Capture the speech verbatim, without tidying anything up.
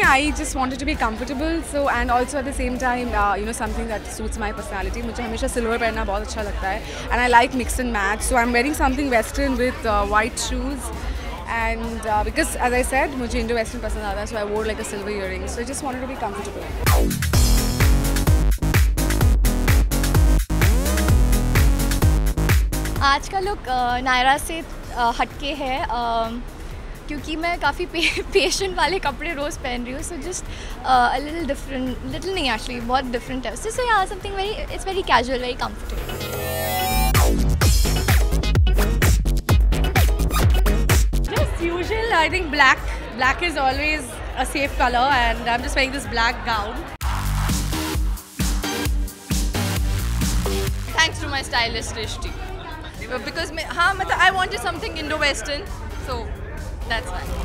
I just wanted to be comfortable. So and also at the same time, uh, you know, something that suits my personality. मुझे हमेशा silver पहनना बहुत अच्छा लगता है. And I like mix and match. So I'm wearing something western with uh, white shoes. And uh, because as I said, मुझे Indo-Western पसंद आता है, so I wore like a silver earring. So I just wanted to be comfortable. आज का look Naira से हटके है क्योंकि मैं काफ़ी पेशेंट वाले कपड़े रोज़ पहन रही हूँ. So just a little different, little नहीं एक्चुअली बहुत डिफरेंट है उससे. So yeah something very, it's very casual, very comfortable. Usual, I think black. Black is always a safe color, and I'm just wearing this black gown. Thanks to my stylist Rishti, because हाँ मतलब I wanted something Indo-Western, so that's why.